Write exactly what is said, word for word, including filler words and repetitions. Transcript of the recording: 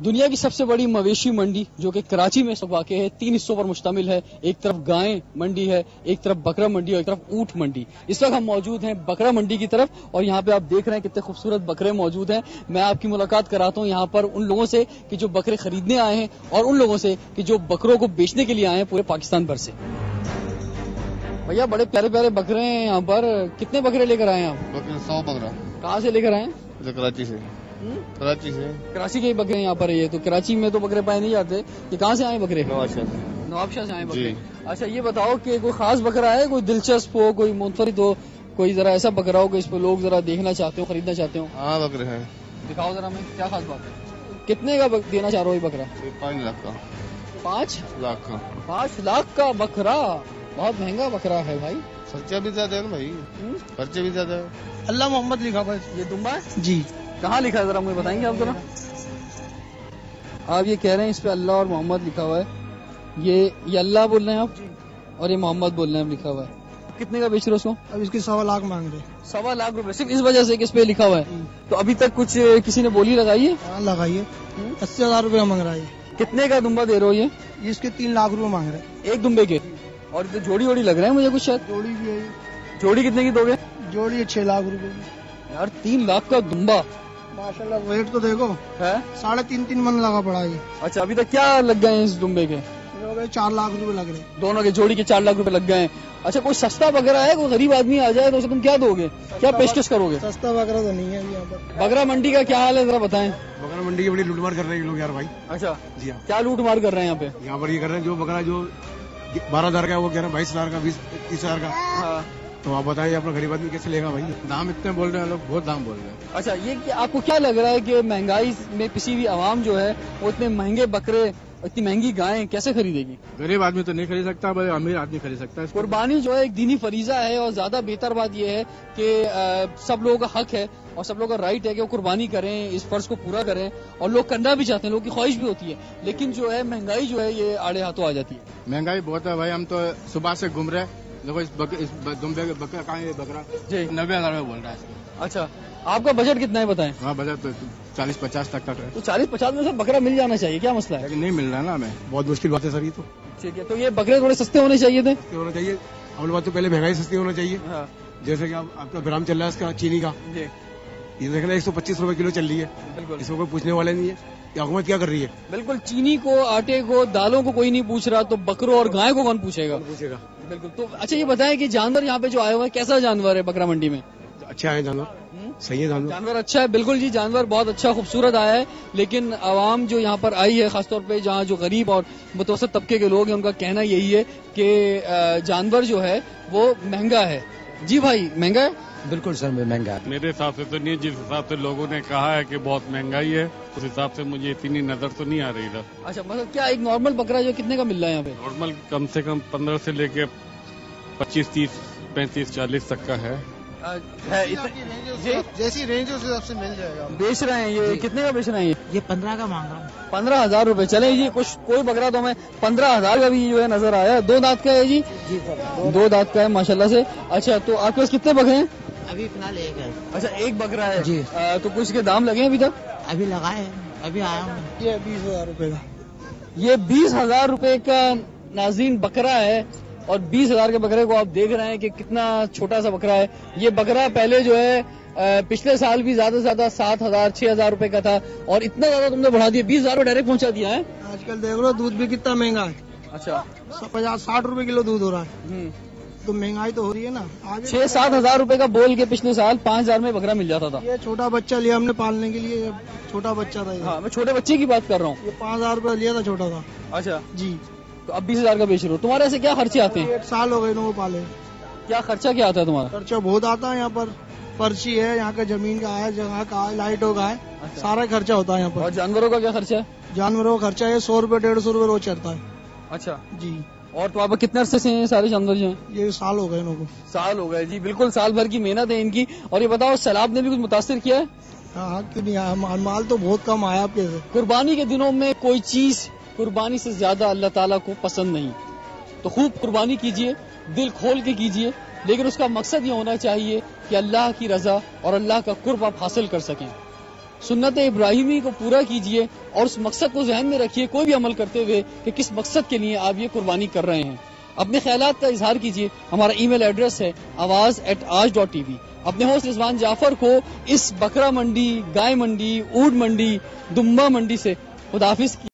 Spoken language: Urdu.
دنیا کی سب سے بڑی مویشی منڈی جو کہ کراچی میں واقع ہے تین حصوں پر مشتمل ہے. ایک طرف گائیں منڈی ہے, ایک طرف بکرا منڈی اور ایک طرف اونٹ منڈی. اس وقت ہم موجود ہیں بکرا منڈی کی طرف اور یہاں پہ آپ دیکھ رہے ہیں کتنے خوبصورت بکرے موجود ہیں. میں آپ کی ملاقات کراتا ہوں یہاں پر ان لوگوں سے کہ جو بکرے خریدنے آئے ہیں اور ان لوگوں سے کہ جو بکروں کو بیچنے کے لیے آئے ہیں پورے پاکستان بھر سے. بھیا بڑے پیارے پیارے بکرے ہیں یہاں پر, کتنے بکرے لے کر آئے ہیں آپ؟ بکرے سو بکرا. کہاں سے لے کر آئے ہیں؟ کراچی سے. کراچی سے. کراچی کے بکرے یہاں پر یہ تو کراچی میں تو بکرے پائے نہیں جاتے, یہ کہاں سے آئے بکرے؟ نوابشاہ. نوابشاہ سے آئے بکرے. جی. اچھا یہ بتاؤ کہ کوئی خاص بکرا ہے, کوئی دلچسپ ہو, کوئی منفرد ہو, کوئی ذرا ایسا بکرا ہو کہ اس پہ لوگ ذرا دیکھنا چاہتے ہو, خریدنا چاہتے ہو؟ ہاں بکرے ہیں. دکھاؤ ذرا, ہمیں کیا خاص بات ہے, کتنے کا دینا چاہ رہا ہو یہ بکرا؟ پانچ لاکھ کا. پانچ لاکھ کا. پانچ لاکھ کا بکرا, بہت مہنگا بکرا ہے بھائی. خرچہ بھی زیادہ ہے نا بھائی, خرچے بھی زیادہ ہے. اللہ محمد لکھا ہوا ہے. یہ دمبا ہے جی. کہاں لکھا ہے ذرا مجھے بتائیں گے آپ ذرا؟ آپ یہ کہہ رہے ہیں اس پہ اللہ اور محمد لکھا ہوا ہے, یہ یہ اللہ بول رہے ہیں آپ اور یہ محمد بول رہے ہیں لکھا ہوا ہے. کتنے کا بیچ رہے اس کو؟ اب اس کے سوا لاکھ مانگ رہے. سوا لاکھ روپے صرف اس وجہ سے کہ اس پہ لکھا ہوا ہے. تو ابھی تک کچھ کسی نے بولی لگائی ہے؟ ہاں لگائیے. اسی ہزار روپے مانگ رہا ہے. کتنے کا دمبا دے رہے ہو یہ؟ اس کے تین لاکھ روپے مانگ رہے ایک دمبے کے. اور تو جوڑی ووڑی لگ رہے ہیں مجھے کچھ شاید. جوڑی بھی ہے. جوڑی کتنے کی دو گے؟ جوڑی ہے چھ لاکھ روپے کی. یار تین لاکھ کا دمبا, ماشاء اللہ. ویٹ تو دیکھو ہے ساڑھے تین تین من لگا پڑا ہے. اچھا ابھی تک کیا لگ گئے ہیں اس دمبے کے؟ چار لاکھ روپے لگ رہے ہیں. دونوں کے جوڑی کے چار لاکھ روپے لگ گئے ہیں. اچھا کوئی سستا بکرا ہے, کوئی غریب آدمی آ جائے تو اسے تم کیا دو گے, کیا پیشکش کرو گے؟ سستا بکرا تو نہیں ہے یہاں پر. بکرا منڈی کا کیا حال ہے ذرا بتائیں. بکرا منڈی کی بڑی لوٹ مار کر رہے ہیں لوگ یار بھائی. اچھا جی ہاں. کیا لوٹ مار کر رہے ہیں یہاں پہ؟ یہاں پر یہ کر رہے ہیں جو بکرا جو بارہ ہزار کا ہے وہ کہہ رہے ہیں بائیس ہزار کا, بیس تیس ہزار کا. ہاں تو آپ بتائیں اپنا غریب آدمی کیسے لے گا بھائی؟ دام اتنے بول رہے ہیں لوگ, بہت دام بول رہے ہیں. اچھا یہ کہ آپ کو کیا لگ رہا ہے کہ مہنگائی میں پسی ہوئی عوام جو ہے وہ اتنے مہنگے بکرے, اتنی مہنگی گائیں کیسے خریدے گی؟ غریب آدمی تو نہیں خرید سکتا, بھائی امیر آدمی خرید سکتا ہے. قربانی جو ہے ایک دینی فریضہ ہے اور زیادہ بہتر بات یہ ہے کہ سب لوگوں کا حق ہے اور سب لوگوں کا رائٹ ہے کہ وہ قربانی کریں, اس فرض کو پورا کریں, اور لوگ کرنا بھی چاہتے ہیں, لوگوں کی خواہش بھی ہوتی ہے, لیکن جو ہے مہنگائی جو ہے یہ آڑے ہاتھوں آ جاتی ہے. مہنگائی بہت ہے بھائی, ہم تو صبح سے گھوم رہے. دیکھو اس دمبے کے بکرا کہاں ہے, بکرا جی نبے ہزار میں بول رہا ہے. اچھا آپ کا بجٹ کتنا ہے بتائیں؟ ہاں بجٹ تو چالیس پچاس تک کا ہے. تو چالیس پچاس میں سے بکرا مل جانا چاہیے, کیا مسئلہ ہے؟ لیکن نہیں مل رہا ہے نا ہمیں, بہت مشکل بات ہے سر. یہ تو ٹھیک ہے, تو یہ بکرے تھوڑے سستے ہونے چاہیے تھے. سستے ہونا چاہیے. اول بات تو پہلے مہنگائی سستی ہونا چاہیے. ہاں جیسے کہ آپ کا گرام چل رہا ہے اس کا چینی کا, جی یہ دیکھنا ایک سو پچیس روپے کلو چل رہی ہے. بالکل اس کو کوئی پوچھنے والے نہیں ہے کہ حکومت کیا کر رہی ہے. بالکل, چینی کو, آٹے کو, دالوں کو کوئی نہیں پوچھ رہا, تو بکروں اور گائے کو کون پوچھے گا؟ پوچھے گا بالکل. تو اچھا یہ بتائیں کہ جانور یہاں پہ جو آئے ہوئے ہیں کیسا جانور ہے بکرا منڈی میں؟ اچھا ہے جانور, صحیح ہے جانور. جانور اچھا ہے, بالکل جی, جانور بہت اچھا خوبصورت آیا ہے, لیکن عوام جو یہاں پر آئی ہے خاص طور پہ جہاں جو غریب اور متوسط طبقے کے لوگ ہیں ان کا کہنا یہی ہے کہ جانور جو ہے وہ مہنگا ہے. جی بھائی مہنگا ہے؟ بالکل سر مہنگا ہے. میرے حساب سے تو نہیں, جس حساب سے لوگوں نے کہا ہے کہ بہت مہنگائی ہے اس حساب سے مجھے اتنی نظر تو نہیں آ رہی ادھر. اچھا مطلب کیا ایک نارمل بکرا جو کتنے کا مل رہا ہے یہاں پہ؟ نارمل کم سے کم پندرہ سے لے کے پچیس تیس پینتیس چالیس تک کا ہے. جیسی رینج اس حساب سے مل جائے گا. بیچ رہے ہیں یہ کتنے کا بیچ رہے ہیں؟ یہ پندرہ کا مانگ رہا ہوں. پندرہ ہزار روپے. چلے جی, کچھ کوئی بکرا تو ہمیں پندرہ ہزار کا بھی جو ہے نظر آیا. دو دانت کا ہے جی؟ جی سر دو دانت کا ہے ماشاء اللہ سے. اچھا تو آپ کے پاس کتنے بکرے ہیں؟ ابھی فی الحال ایک ہے. اچھا ایک بکرا ہے جی. تو کچھ کے دام لگے ہیں ابھی تک؟ ابھی لگائے, ابھی آیا ہوں. یہ بیس ہزار روپے کا. یہ بیس ہزار روپے کا ناظرین بکرا ہے, اور بیس ہزار کے بکرے کو آپ دیکھ رہے ہیں کہ کتنا چھوٹا سا بکرا ہے. یہ بکرا پہلے جو ہے پچھلے سال بھی زیادہ سے زیادہ سات ہزار چھ ہزار روپے کا تھا, اور اتنا زیادہ تم نے بڑھا دیا, بیس ہزار ڈائریکٹ پہنچا دیا ہے. آج کل دیکھ لو دودھ بھی کتنا مہنگا ہے. اچھا پچاس ساٹھ روپے کلو دودھ ہو رہا ہے, تو مہنگائی تو ہو رہی ہے نا. چھ سات ہزار روپے کا بول کے پچھلے سال پانچ ہزار میں بکرا مل جاتا تھا. یہ چھوٹا بچہ لیا ہم نے پالنے کے لیے, چھوٹا بچہ تھا. ہاں میں چھوٹے بچے کی بات کر رہا ہوں. یہ پانچ ہزار روپے لیا تھا, چھوٹا تھا. اچھا جی. تو اب بیس ہزار کا بیچ رہے ہو. تمہارے ایسے کیا خرچے آتے ہیں؟ ایک سال ہو گئے نا وہ پالے. کیا خرچہ کیا آتا ہے تمہارا؟ خرچہ بہت آتا ہے. یہاں پر پرچی ہے, یہاں کا زمین کا ہے, جگہ کا ہے, لائٹوں کا ہے, سارا خرچہ ہوتا ہے یہاں پر. اور جانوروں کا کیا خرچہ ہے؟ جانوروں کا خرچہ ہے سو روپے ڈیڑھ سو روپے روز چڑھتا ہے. اچھا جی. اور تو آپ کتنے عرصے سے ہیں سارے جانور جو ہیں؟ یہ سال ہو گئے ان کو. سال ہو گئے جی, بالکل سال بھر کی محنت ہے ان کی. اور یہ بتاؤ سیلاب نے بھی کچھ متاثر کیا ہے؟ ہاں کیوں نہیں آیا, مال تو بہت کم آیا آپ کے. قربانی کے دنوں میں کوئی چیز قربانی سے زیادہ اللہ تعالیٰ کو پسند نہیں, تو خوب قربانی کیجئے, دل کھول کے کیجئے, لیکن اس کا مقصد یہ ہونا چاہیے کہ اللہ کی رضا اور اللہ کا قرب آپ حاصل کر سکیں. سنت ابراہیمی کو پورا کیجئے اور اس مقصد کو ذہن میں رکھیے کوئی بھی عمل کرتے ہوئے کہ کس مقصد کے لیے آپ یہ قربانی کر رہے ہیں. اپنے خیالات کا اظہار کیجئے. ہمارا ای میل ایڈریس ہے آواز ایٹ آج ڈاٹ ٹی وی. اپنے ہوسٹ رضوان جعفر کو اس بکرا منڈی، گائے منڈی، اونٹ منڈی، دمبا منڈی سے خداحافظ.